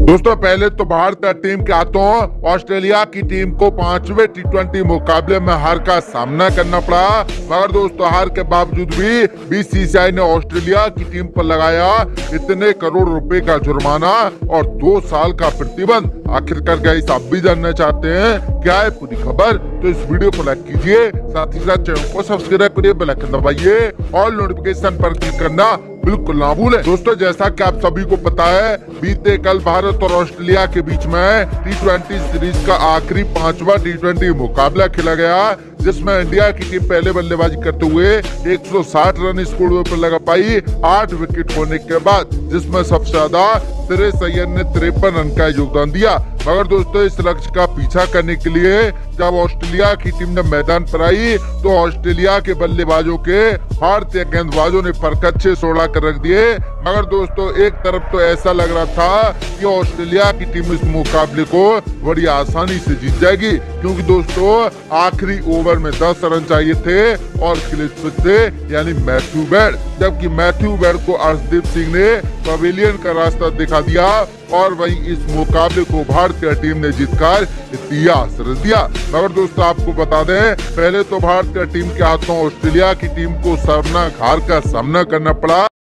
दोस्तों पहले तो भारतीय टीम के हाथों ऑस्ट्रेलिया की टीम को 5वें टी20 मुकाबले में हार का सामना करना पड़ा। मगर दोस्तों हार के बावजूद भी बीसीसीआई ने ऑस्ट्रेलिया की टीम पर लगाया इतने करोड़ रुपए का जुर्माना और 2 साल का प्रतिबंध। आखिरकार गाइस आप भी जानना चाहते हैं क्या है पूरी खबर, तो इस वीडियो को लाइक कीजिए, साथ ही साथ चैनल को सब्सक्राइब करिए, बेल आइकन दबाइए और नोटिफिकेशन पर क्लिक करना बिल्कुल ना भूलें। दोस्तों जैसा कि आप सभी को पता है, बीते कल भारत और ऑस्ट्रेलिया के बीच में टी20 सीरीज का आखिरी 5वां टी20 मुकाबला खेला गया, जिसमें इंडिया की टीम पहले बल्लेबाजी करते हुए 160 रन स्कोर पर लगा पाई 8 विकेट खोने के बाद, जिसमें सबसे ज्यादा श्रेयस अय्यर ने 53 रन का योगदान दिया। मगर दोस्तों इस लक्ष्य का पीछा करने के लिए जब ऑस्ट्रेलिया की टीम ने मैदान पर आई तो ऑस्ट्रेलिया के बल्लेबाजों के भारतीय गेंदबाजों ने पर कच्चे सोड़ा कर रख दिए। मगर दोस्तों एक तरफ तो ऐसा लग रहा था कि ऑस्ट्रेलिया की टीम इस मुकाबले को बड़ी आसानी से जीत जाएगी, क्योंकि दोस्तों आखिरी ओवर में 10 रन चाहिए थे और क्लिच थे यानी मैथ्यू बेड, जबकि मैथ्यू बेड को अर्शदीप सिंह ने पवेलियन का रास्ता दिखा दिया और वहीं इस मुकाबले को भारतीय टीम ने जीतकर इतिहास रच दिया। मगर दोस्तों आपको बता दें, पहले तो भारतीय टीम के हाथों ऑस्ट्रेलिया की टीम को शर्मनाक हार का सामना करना पड़ा।